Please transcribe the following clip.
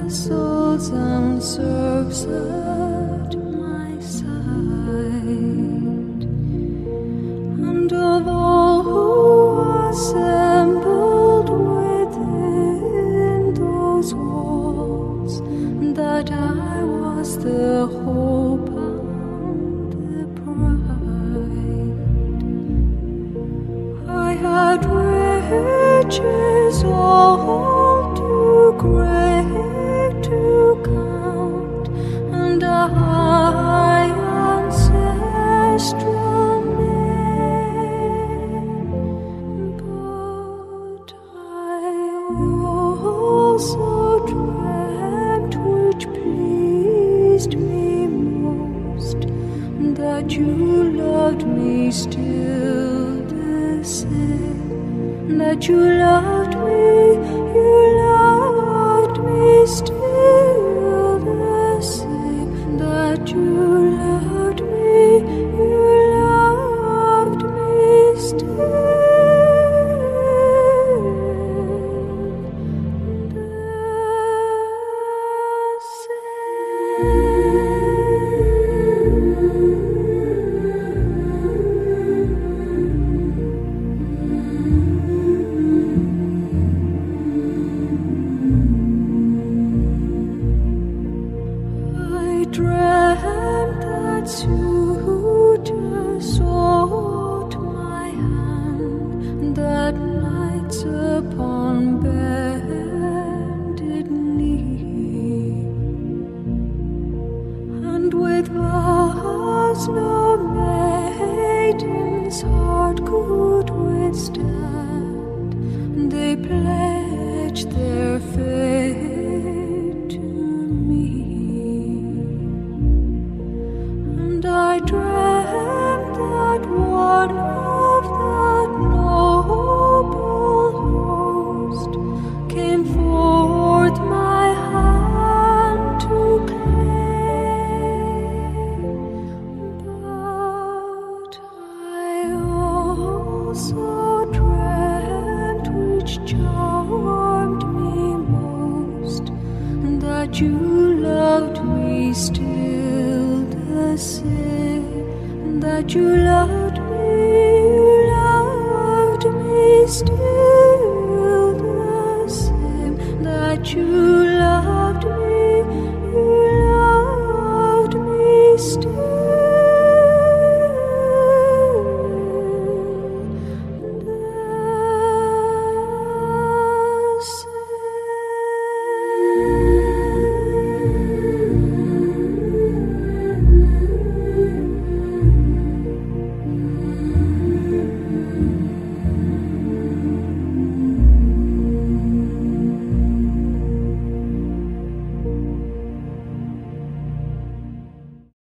vessels and serfs at my side, and of all who assembled within those walls, that I was the hope and the pride. I had riches all too great to count, and a high ancestral name, but I also dreamt, which pleased me most, that you loved me still the same, that you loved me still the same, that you loved me still the dreamt that suitors sought my hand, that knights upon bended knee, and with vows no maiden's heart could withstand, they pledged their fate to me. And I dreamt that one of that noble host came forth my hand to claim, but I also dreamt, which charmed me most, that you loved me still the same, that you loved me still the same, that you